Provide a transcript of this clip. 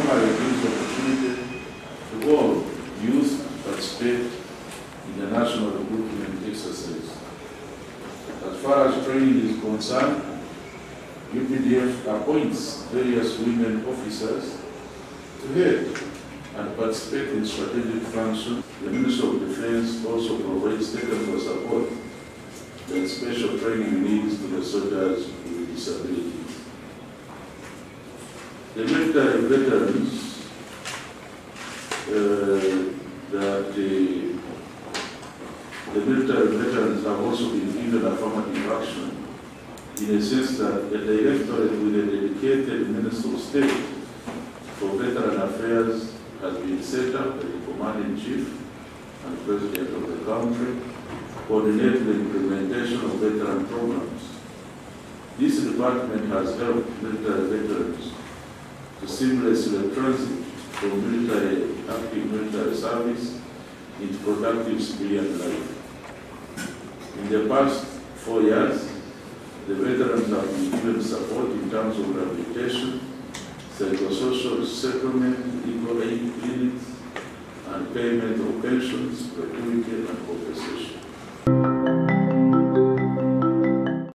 formally gives opportunity to all youth to participate in the national recruitment exercise. As far as training is concerned, UPDF appoints various women officers to head and participate in strategic functions. The Ministry of Defense also provides technical support and special training needs to the soldiers with disabilities. The military veterans the military veterans have also been given affirmative action in a sense that a directorate with a dedicated Minister of State for Veteran Affairs has been set up by the Commander-in-Chief and President of the country to coordinate the implementation of veteran programs. This department has helped military veterans to seamlessly transit from active military service into productive civilian life. In the past 4 years, the veterans have been given support in terms of rehabilitation, psychosocial settlement, legal aid clinics, and payment of pensions, gratuity, and compensation.